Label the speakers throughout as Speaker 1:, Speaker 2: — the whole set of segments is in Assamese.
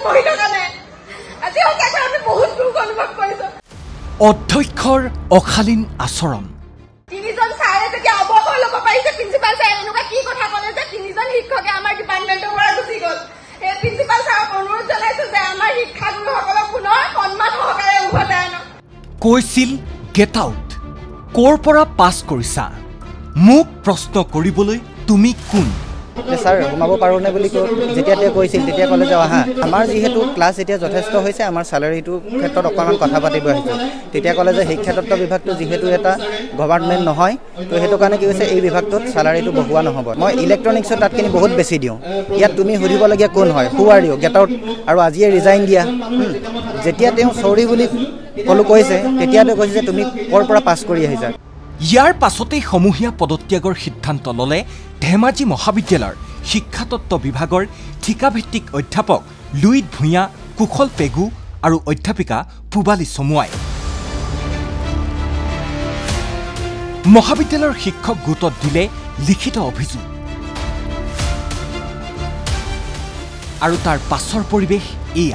Speaker 1: পঢ়ি থকা নাই আজি সঁচাকৈ আমি বহুত দুখ অনুভৱ কৰিছো
Speaker 2: অধ্যক্ষৰ অশালীন আচৰণ
Speaker 1: তিনিজন ছাৰে যেতিয়া অৱসৰ ল'ব পাৰিছে প্ৰিন্সিপাল ছাৰে এনেকুৱা কি কথা ক'লে যে তিনিজন শিক্ষকে আমাৰ ডিপাৰ্টমেণ্টৰ পৰা গুচি গ'ল এই প্ৰিন্সিপাল ছাৰক অনুৰোধ জনাইছো যে আমাৰ শিক্ষাগুৰুসকলক পুনৰ সন্মান সহকাৰে উভতাই আনক
Speaker 2: কৈছিল গেট আউট ক'ৰ পৰা পাছ কৰিছা মোক প্ৰশ্ন কৰিবলৈ তুমি কোন
Speaker 3: স্যাৰ সোমাব পাৰো নে বুলি যেতিয়া তেওঁ কৈছিল তেতিয়া ক'লে যে আহা আমাৰ যিহেতু ক্লাছ এতিয়া যথেষ্ট হৈছে আমাৰ স্যালাৰিটো ক্ষেত্ৰত অকণমান কথা পাতিব আহিছোঁ তেতিয়া ক'লে যে শিক্ষাতত্ত্ব বিভাগটো যিহেতু এটা গভৰ্ণমেণ্ট নহয় তো সেইটো কাৰণে কি হৈছে এই বিভাগটোত স্যালাৰিটো বহোৱা নহ'ব মই ইলেক্ট্ৰনিক্সত তাতখিনি বহুত বেছি দিওঁ ইয়াত তুমি সুধিবলগীয়া কোন হয় who are you get out আৰু আজিয়ে ৰিজাইন দিয়া যেতিয়া তেওঁ চৰি বুলি ক'লো কৈছে তেতিয়া তেওঁ কৈছে যে তুমি ক'ৰ পৰা পাছ কৰি আহিছা
Speaker 2: ইয়াৰ পাছতেই সমূহীয়া পদত্যাগৰ সিদ্ধান্ত ল'লে ধেমাজি মহাবিদ্যালয়ৰ শিক্ষাতত্ত্ব বিভাগৰ ঠিকাভিত্তিক অধ্যাপক লুইত ভূঞা কুশল পেগু আৰু অধ্যাপিকা পূবালী চমুৱাই মহাবিদ্যালয়ৰ শিক্ষক গোটত দিলে লিখিত অভিযোগ আৰু তাৰ পাছৰ পৰিৱেশ এয়া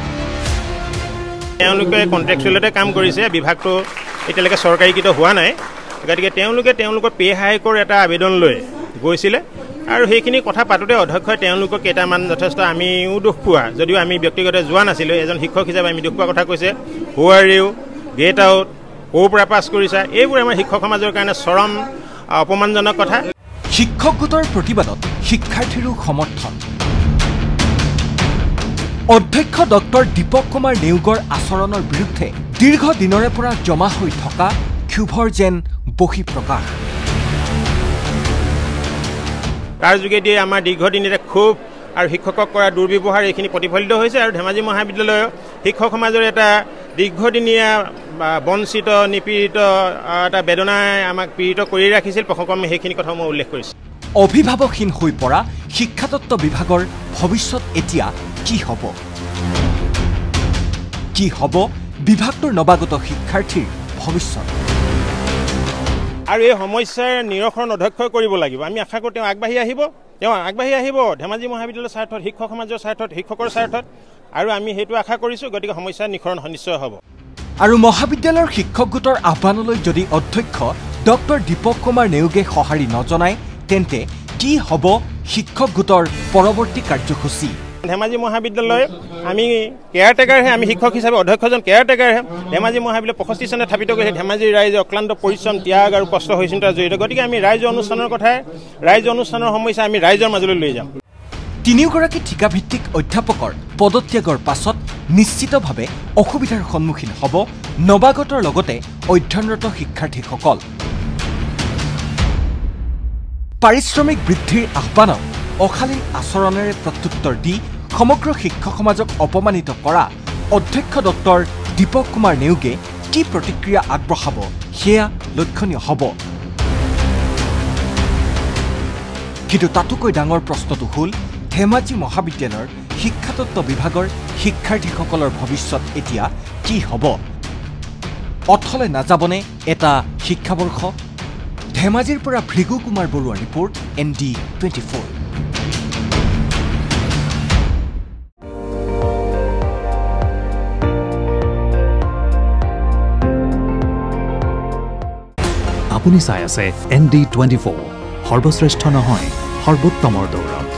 Speaker 4: তেওঁলোকে কন্ট্ৰেকচুৱেলতে কাম কৰিছে বিভাগটো এতিয়ালৈকে চৰকাৰীকৃত হোৱা নাই গতিকে তেওঁলোকৰ পে হাইকৰ এটা আবেদন লৈ গৈছিলে আৰু সেইখিনি কথা পাতোতে অধ্যক্ষই তেওঁলোকক কেইটামান যথেষ্ট আমিও দুখ পোৱা যদিও আমি ব্যক্তিগত যোৱা নাছিলোঁ এজন শিক্ষক হিচাপে আমি দুখ পোৱা কথা কৈছে who are you get out ক'ৰ পৰা পাছ কৰিছা এইবোৰ আমাৰ শিক্ষক সমাজৰ কাৰণে চৰম অপমানজনক কথা
Speaker 2: শিক্ষক গোটৰ প্ৰতিবাদত শিক্ষাৰ্থীৰো সমৰ্থন অধ্যক্ষ ডক্টৰ দীপক কুমাৰ নেওগৰ আচৰণৰ বিৰুদ্ধে দীৰ্ঘদিনৰে পৰা জমা হৈ থকা ক্ষোভৰ যেন বহিঃপ্ৰকাশ
Speaker 4: তাৰ যোগেদি আমাৰ দীৰ্ঘদিনীয়া ক্ষোভ আৰু শিক্ষকক কৰা দুৰ্ব্যৱহাৰ এইখিনি প্ৰতিফলিত হৈছে আৰু ধেমাজি মহাবিদ্যালয়ৰ শিক্ষক সমাজৰ এটা দীৰ্ঘদিনীয়া বঞ্চিত নিপীড়িত এটা বেদনাই আমাক পীড়িত কৰি ৰাখিছিল প্ৰসংগক্ৰমে সেইখিনি কথা মই উল্লেখ কৰিছোঁ
Speaker 2: অভিভাৱকহীন হৈ পৰা শিক্ষাতত্ত্ব বিভাগৰ ভৱিষ্যত এতিয়া কি হ'ব বিভাগটোৰ নৱাগত শিক্ষাৰ্থীৰ ভৱিষ্যত
Speaker 4: আৰু এই সমস্যাৰ নিৰসৰণ অধ্যক্ষই কৰিব লাগিব আমি আশা কৰোঁ তেওঁ আগবাঢ়ি আহিব ধেমাজি মহাবিদ্যালয়ৰ স্বাৰ্থত শিক্ষক সমাজৰ স্বাৰ্থত শিক্ষকৰ স্বাৰ্থত আৰু আমি সেইটো আশা কৰিছোঁ গতিকে সমস্যাৰ নিৰসৰণ নিশ্চয় হ'ব
Speaker 2: আৰু মহাবিদ্যালয়ৰ শিক্ষক গোটৰ আহ্বানলৈ যদি অধ্যক্ষ ডক্টৰ দীপক কুমাৰ নেওগে সঁহাৰি নজনায় তেন্তে কি হ'ব শিক্ষক গোটৰ পৰৱৰ্তী কাৰ্যসূচী
Speaker 4: ধেমাজি মহাবিদ্যালয় আমি কেয়াৰটেকাৰহে আমি শিক্ষক হিচাপে অধ্যক্ষজন কেয়াৰটেকাৰহে ধেমাজি মহাবিদ্যালয় 65 চনত স্থাপিত কৰিছে ধেমাজিৰ ৰাইজে অক্লান্ত পৰিশ্ৰম ত্যাগ আৰু কষ্ট হৈছিল তাৰ জড়িত গতিকে আমি ৰাইজ অনুষ্ঠানৰ কথাই ৰাইজ অনুষ্ঠানৰ সমস্যা আমি ৰাইজৰ মাজলৈ লৈ যাম
Speaker 2: তিনিওগৰাকী ঠিকাভিত্তিক অধ্যাপকৰ পদত্যাগৰ পাছত নিশ্চিতভাৱে অসুবিধাৰ সন্মুখীন হ'ব নৱাগতৰ লগতে অধ্যয়নৰত শিক্ষাৰ্থীসকল পাৰিশ্ৰমিক বৃদ্ধিৰ আহ্বানক অশালীন আচৰণেৰে প্ৰত্যুত্তৰ দি সমগ্ৰ শিক্ষক সমাজক অপমানিত কৰা অধ্যক্ষ ডক্টৰ দীপক কুমাৰ নেওগে কি প্ৰতিক্ৰিয়া আগবঢ়াব সেয়া লক্ষণীয় হ'ব কিন্তু তাতোকৈ ডাঙৰ প্ৰশ্নটো হ'ল ধেমাজি মহাবিদ্যালয়ৰ শিক্ষাতত্ত্ব বিভাগৰ শিক্ষাৰ্থীসকলৰ ভৱিষ্যত এতিয়া কি হ'ব অথলে নাযাবনে এটা শিক্ষাবৰ্ষ ধেমাজিৰ পৰা ভৃগু কুমাৰ বৰুৱা ৰিপৰ্ট ND24
Speaker 5: আপুনি চাই আছে ND24 সৰ্বশ্ৰেষ্ঠ নহয় সৰ্বোত্তমৰ দৌৰত